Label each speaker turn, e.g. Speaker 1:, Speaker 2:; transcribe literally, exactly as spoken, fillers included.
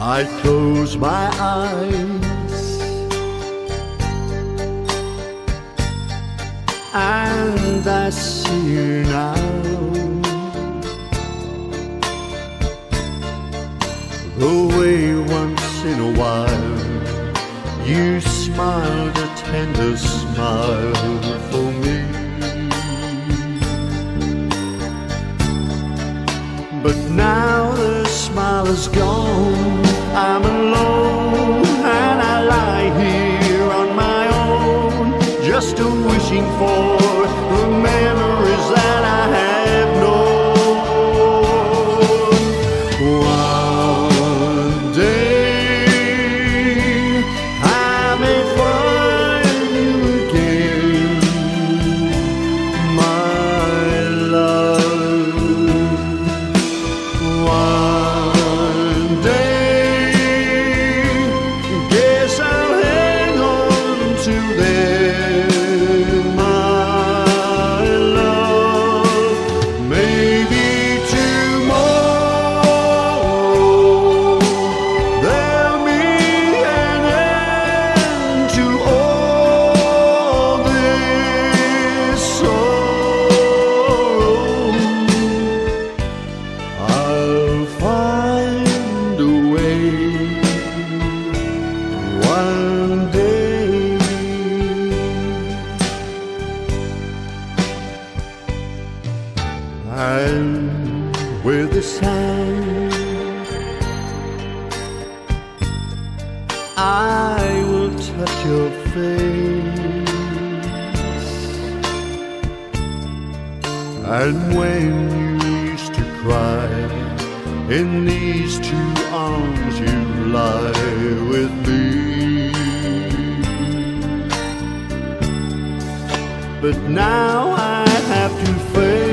Speaker 1: I close my eyes and I see you now. The way once in a while you smiled a tender smile for me. But now the smile is gone, I'm alone, and I lie here on my own, just a wishing for the memories that I have known. One day I may find you again, my love. One day, guess I'll hang on to them, my love. Maybe tomorrow there'll be an end to all this sorrow. I'll find a way one day. And with the sand I will touch your face, and when you used to cry, in these two arms you lie with me. But now I have to face